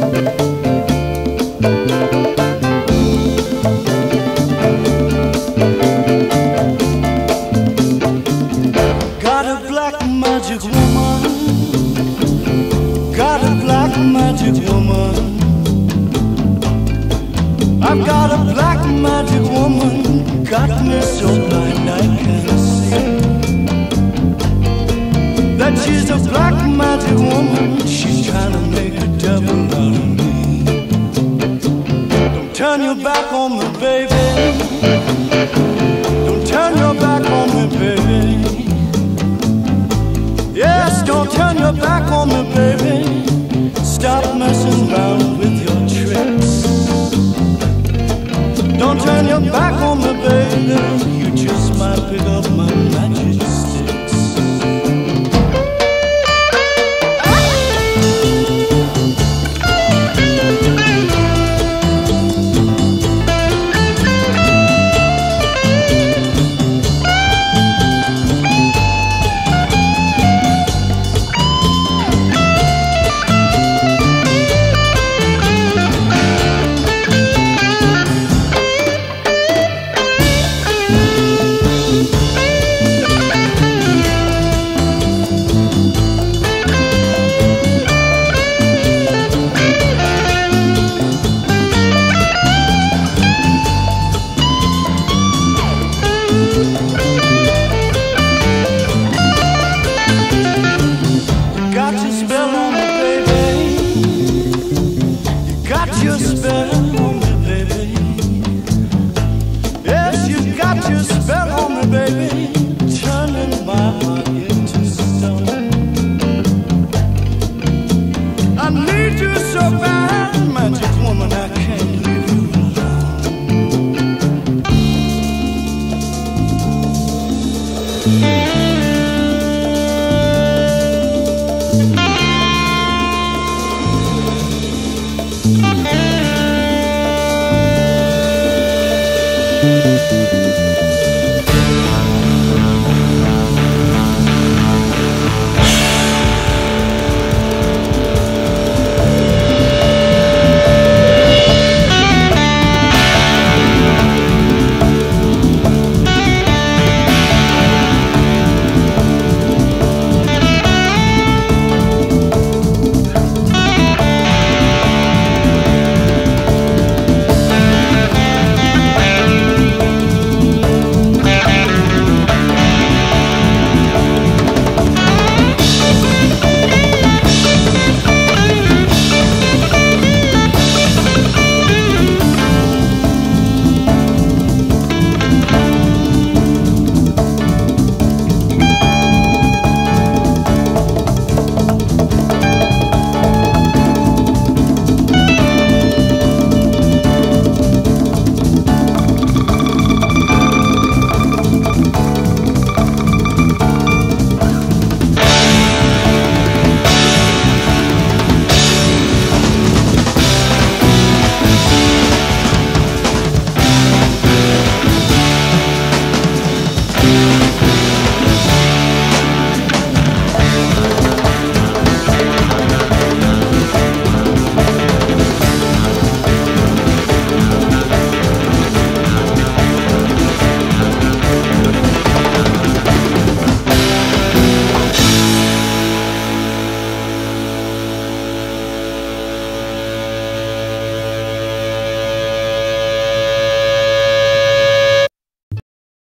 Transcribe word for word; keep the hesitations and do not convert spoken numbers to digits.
Got a black magic woman, got a black magic woman. I've got a black magic woman, got me so blind I can't see that she's a black magic woman. She's trying to make a devil out of me. Don't turn your back on me, baby. Don't turn your back on me, baby. Yes, don't turn your back on me, baby. Stop messing around with your tricks. Don't turn your back on me, baby. You just might pick up my magic sticks.